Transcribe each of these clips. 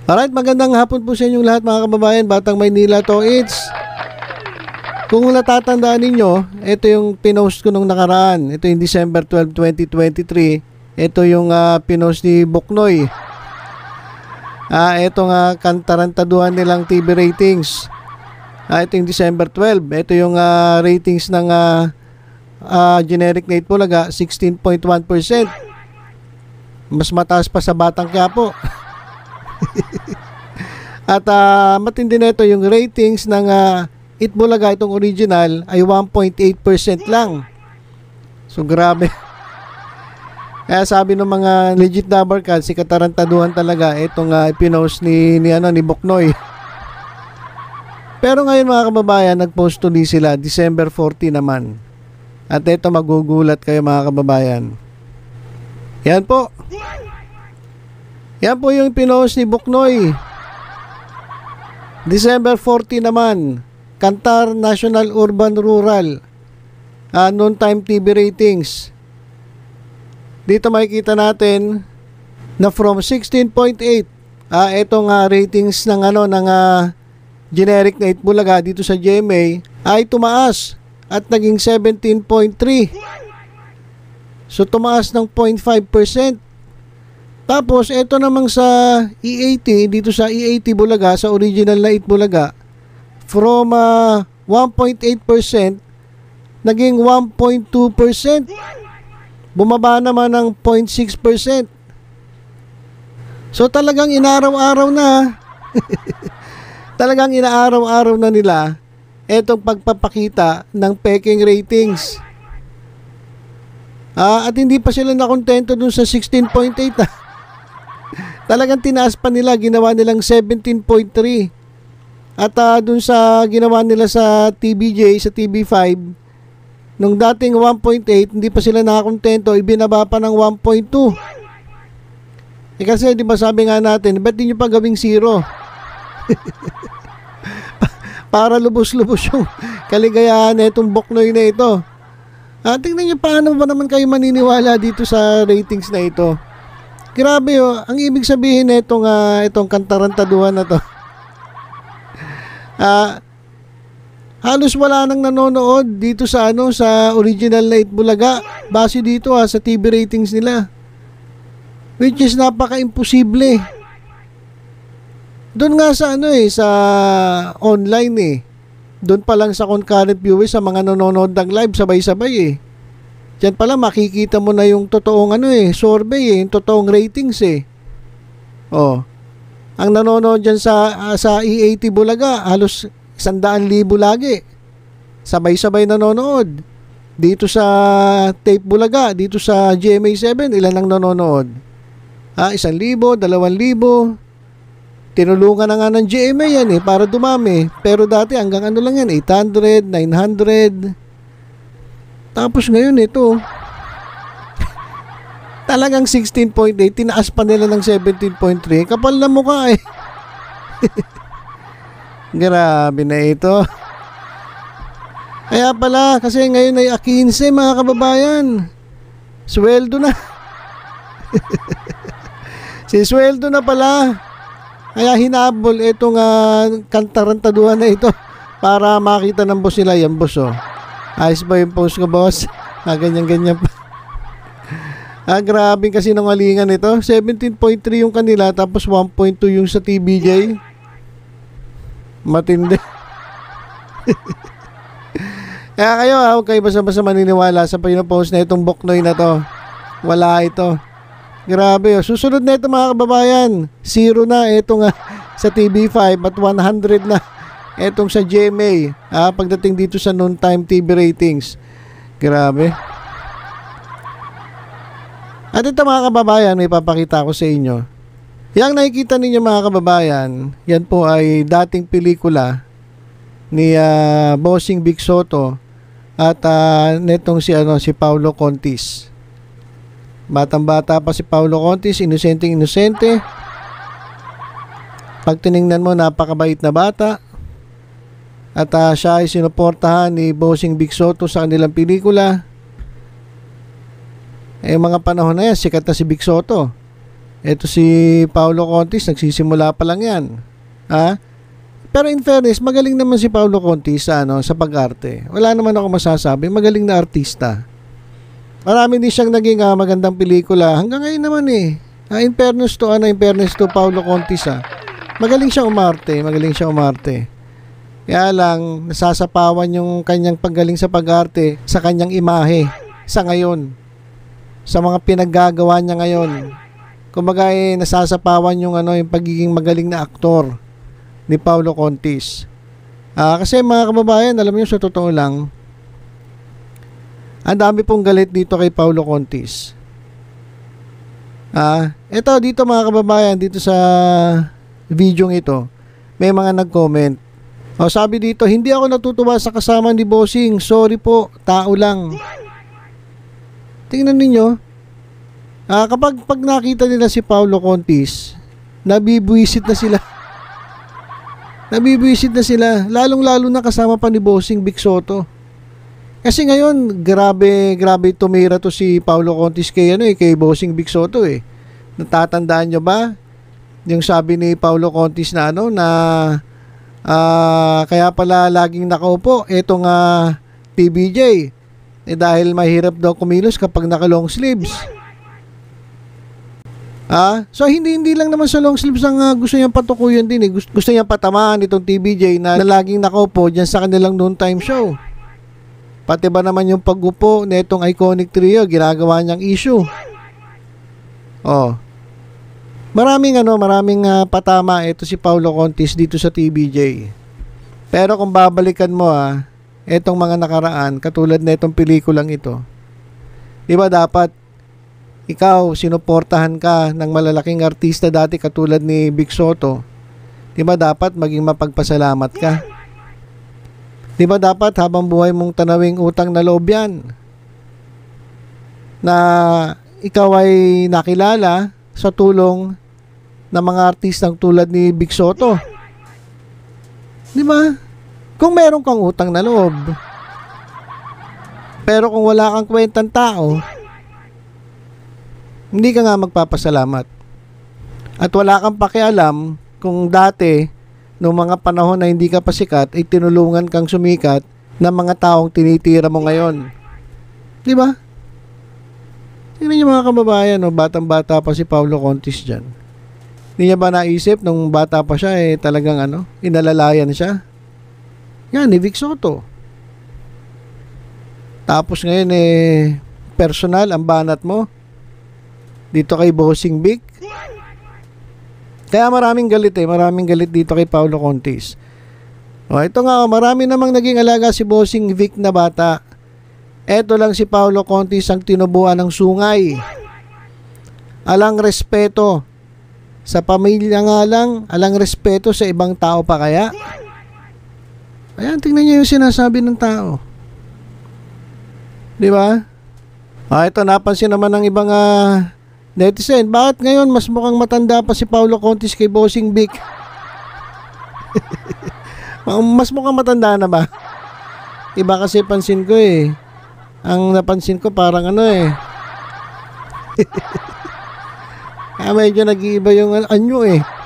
Alright, magandang hapon po sa inyong lahat mga kababayan, Batang Maynila to it's. Kung natatandaan ninyo, ito yung pinost ko nung nakaraan. Ito yung December 12, 2023. Ito yung pinost ni Buknoy. Ito nga kantarantaduhan nilang TV ratings. Ito yung December 12. Ito yung ratings ng generic na Itbulaga, 16.1%. Mas mataas pa sa Batang Quiapo. At matindi na ito yung ratings ng Itbulaga, itong original ay 1.8% lang. So grabe. Kaya sabi ng mga legit number cards, si katarantaduhan talaga itong pinost ni Buknoy. Pero ngayon mga kababayan, nagpost tuloy sila December 40 naman. At ito, magugulat kayo mga kababayan. Yan po. Yan po yung pinost ni Buknoy. December 40 naman. Kantar National Urban Rural. Noon time TV ratings. Dito makikita natin na from 16.8 itong ratings ng generic na Itbulaga dito sa GMA ay tumaas at naging 17.3. So tumaas ng 0.5%. Tapos ito namang sa E80, dito sa E80 Bulaga, sa original na Itbulaga, from 1.8% naging 1.2%. Bumaba naman ng 0.6%. So talagang inaraw-araw na. Talagang inaaraw-araw na nila etong pagpapakita ng peking ratings. At hindi pa sila nakontento dun sa 16.8. Talagang tinaas pa nila, ginawa nilang 17.3. At dun sa ginawa nila sa TBJ, sa TV5, nung dating 1.8, hindi pa sila nakakontento, ibinaba pa ng 1.2. Kasi di ba sabi nga natin, ba't di nyo pa gawing 0? Para lubos-lubos yung kaligayahan na itong Buknoy na ito. Tingnan nyo paano ba naman kayo maniniwala dito sa ratings na ito. Grabe ang ibig sabihin na itong kantarantaduhan na to. Halos wala nang nanonood dito sa sa original na Itbulaga base dito sa TV ratings nila. Which is napaka-imposible. Doon nga sa sa online Doon pa lang sa concurrent viewers, sa mga nanonood ng live sabay-sabay Diyan pala makikita mo na yung totoong survey yung totoong ratings Ang nanonood diyan sa E80 Bulaga, halos 100,000 lagi. Sabay-sabay nanonood. Dito sa Tape Bulaga, dito sa GMA7, ilan ang nanonood? 1,000, 2,000. Tinulungan na nga ng GMA yan para dumami. Pero dati hanggang lang yan, 800, 900. Tapos ngayon ito, talagang 16.8, tinaas pa nila ng 17.3. Kapal na mukha Grabe na ito. Kaya pala, kasi ngayon ay 15 mga kababayan. Sweldo na. Sweldo na pala. Kaya hinabol itong kantarantaduhan na ito para makita ng boss nila. Yan boss ayos ba yung post ko boss? Ganyan-ganyan pa. Grabe kasi nangalingan ito. 17.3 yung kanila, tapos 1.2 yung sa TBJ. Matindi. Kaya kayo huwag kayo basta-basta maniniwala sa pinopost na itong Buknoy na to. Wala ito. Grabe Susunod na ito mga kababayan, 0 na itong sa TV5 at 100 na etong sa GMA pagdating dito sa noon time TV ratings. Grabe. At ito mga kababayan, may papakita ko sa inyo. Yang nakikita ninyo mga kababayan, yan po ay dating pelikula ni Bossing Vic Soto at netong si Paulo Contis. Batang-bata pa si Paulo Contis, inosente. Pag tiningnan mo, napakabait na bata. At siya ay sinuportahan ni Bossing Vic Soto sa kanilang pelikula. Mga panahon na yan, sikat na si Vic Soto. Ito si Paulo Contis, nagsisimula pa lang yan. Ha? Pero in fairness, magaling naman si Paulo Contis sa pag-arte. Wala naman ako masasabi, magaling na artista. Marami din siyang naging magandang pelikula. Hanggang ngayon naman eh. In fairness to Paulo Contis Magaling siya umarte. Kaya lang, nasasapawan yung kanyang paggaling sa pag-arte sa kanyang imahe sa ngayon. Sa mga pinaggagawa niya ngayon. Kumbaga nasasapawan yung pagiging magaling na aktor ni Paulo Contis. Kasi mga kababayan, alam niyo sa totoo lang, ang dami pong galit dito kay Paulo Contis. Ito dito mga kababayan, dito sa video ito, may mga nag-comment. Sabi dito, hindi ako natutuwa sa kasama ni Bossing. Sorry po, tao lang. Tingnan ninyo. Kapag nakita nila si Paulo Contis, nabibwisit na sila. Lalong-lalo na kasama pa ni Bossing Vic Soto. Kasi ngayon, grabe tumira to si Paulo Contis kay Bossing Vic Soto eh. Natatandaan nyo ba? Yung sabi ni Paulo Contis na kaya pala laging nakaupo etong PBJ. Dahil mahirap daw kumilos kapag naka long sleeves. So hindi lang naman sa long sleeves ang gusto niyang patukuyan din eh. Gusto niyang patamaan itong TBJ na laging nakaupo dyan sa kanilang noontime show. Pati ba naman yung pag-upo na itong iconic trio, ginagawa niyang issue. Maraming patama ito si Paulo Contis dito sa TBJ. Pero kung babalikan mo etong mga nakaraan, katulad na itong pelikulang ito, di ba dapat ikaw, sinuportahan ka ng malalaking artista dati katulad ni Vic Soto. Di ba dapat maging mapagpasalamat ka? Di ba dapat habang buhay mong tanawing utang na loob yan? Na ikaw ay nakilala sa tulong ng mga artistang tulad ni Vic Soto. Di ba? Kung meron kang utang na loob, pero kung wala kang kwentang tao, hindi ka nga magpapasalamat. At wala kang pakialam kung dati, noong mga panahon na hindi ka pa sikat, ay tinulungan kang sumikat ng mga taong tinitira mo ngayon. Di ba? Tingnan niyo mga kababayan, batang-bata pa si Paulo Contis dyan. Hindi niya ba naisip nung bata pa siya, talagang inalalayan siya? Yan, ni Vic Soto. Tapos ngayon, personal, ang banat mo dito kay Bossing Vic. Kaya maraming galit dito kay Paulo Contis. Ito nga, marami namang naging alaga si Bossing Vic na bata. Eto lang si Paulo Contis ang tinubuan ng sungay. Alang respeto sa pamilya nga lang, alang respeto sa ibang tao pa kaya? Ayan, tingnan niyo yung sinasabi ng tao. Di ba? Ito napansin naman ng ibang netizen, bakit ngayon mas mukhang matanda pa si Paulo Contis kay Bossing Vic? Mas mukhang matanda na ba? Iba kasi pansin ko Ang napansin ko parang medyo nag-iiba yung anyo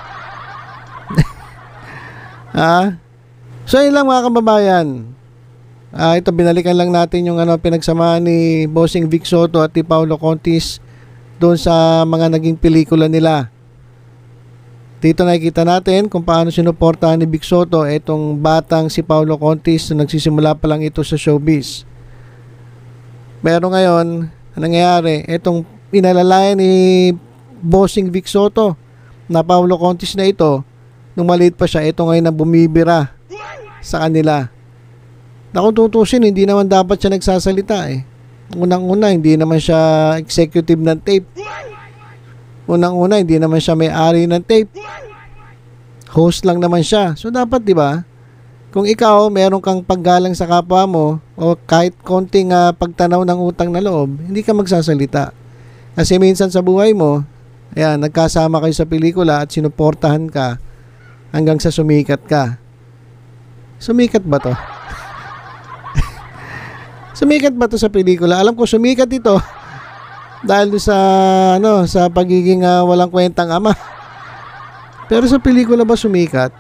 So yun lang mga kababayan. Ito binalikan lang natin yung pinagsamaan ni Bossing Vic Soto at ni Paulo Contis doon sa mga naging pelikula nila. Dito nakikita natin kung paano sinuportahan ni Vic Soto itong batang si Paulo Contis na nagsisimula pa lang ito sa showbiz. Pero ngayon, ang nangyayari, itong inalalayan ni Bossing Vic Soto na Paulo Contis na ito, nung maliit pa siya, ito ngayon na bumibira sa kanila. Na kung tutusin, hindi naman dapat siya nagsasalita Unang-una, hindi naman siya executive ng tape. Unang-una, hindi naman siya may-ari ng tape. Host lang naman siya. So dapat, di ba? Kung ikaw, meron kang paggalang sa kapwa mo o kahit konting pagtanaw ng utang na loob, hindi ka magsasalita. Kasi minsan sa buhay mo, nagkasama kayo sa pelikula at sinuportahan ka hanggang sa sumikat ka. Sumikat ba to? Sumikat ba to sa pelikula? Alam ko sumikat ito Dahil sa sa pagiging walang kwentang ama. Pero sa pelikula ba sumikat?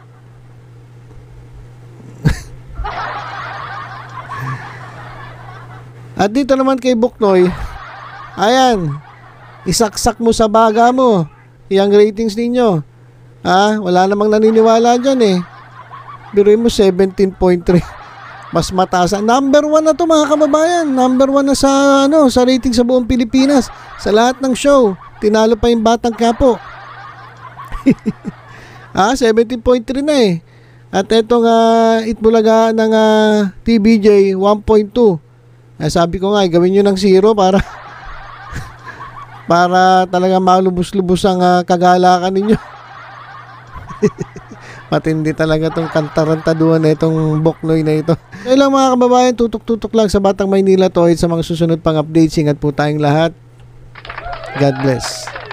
At dito naman kay Buknoy, ayan, isaksak mo sa baga mo yung ratings ninyo. Wala namang naniniwala dyan eh. Biruin mo 17.3. Mas mataas. Number 1 na to mga kababayan. Number 1 na sa rating sa buong Pilipinas. Sa lahat ng show. Tinalo pa yung Batang Quiapo. 17.3 na eh. At etong Itbulaga ng TVJ 1.2. Sabi ko nga, gawin nyo ng 0 para para talaga malubos-lubos ang kagalakan ninyo. Matindi talaga tong kantarantaduhan na itong Buknoy na ito. Kaya lang mga kababayan, tutok-tutok lang sa Batang Maynila to. Sa mga susunod pang updates, ingat po tayong lahat. God bless.